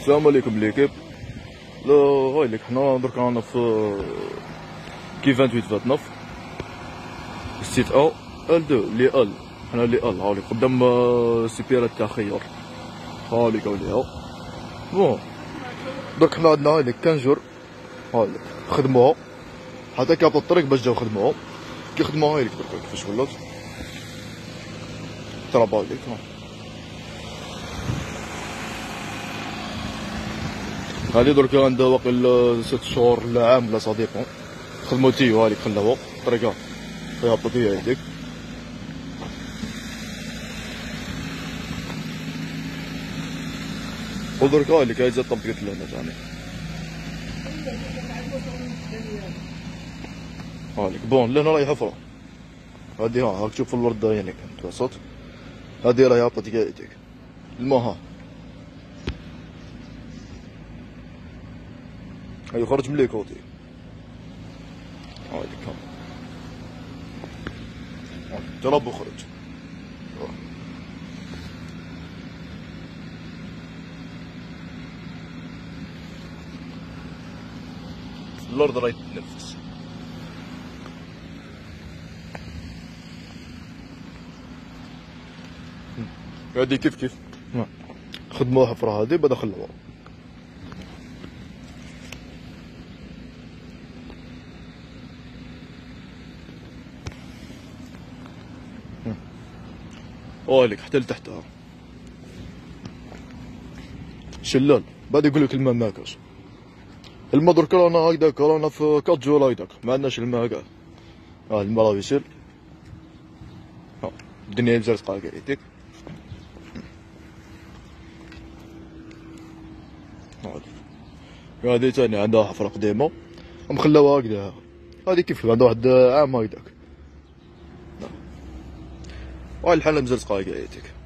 السلام عليكم ليكيب. لا هاي لك حنا درك رانا في كي 28 ستيت او ال 2 لي ال حنا لي ال هاوليك قدام سيبيرات تاع خيار هاوليك اولياء. بون درك حنا عندنا هاوليك 15 جور هاوليك خدموها حتى كابط الطريق باش جاو خدموها كي خدموها هاوليك درك كيفاش ولات ترابا هاوليك. هادي درك عندها واقيلا 6 شهور لا عام ولا صديقهم خدمو تيو هاوليك خلاوها الطريقة فيها بطيئة هاديك. ودرك هاوليك هاي زاد طبقت لهنا تاني هاوليك. بون لهنا راهي حفرة هادي هاك تشوف الورد يعني كانت وسط هادي راهي هابطة كاع هاديك الماء ها هاي خرج مليك هوتي هاوليك تراب وخرج. الأرض راهي تتنفس. هادي كيف خدموها حفرة هادي بعدا خلوها. هاوليك حتى لتحتها شلال بعد يقولك الماء ماكاش. الماء درك رانا هكداك رانا في 4 جولاي هكداك معندناش الماء كاع. الماء راه يسيل الدنيا مزرقة كاع يديك. هادي تاني عندها حفرة قديمة مخلاوها هكدا هادي كيف عندها واحد عام هكداك. هاي الحالة مزرقة كاع يديك.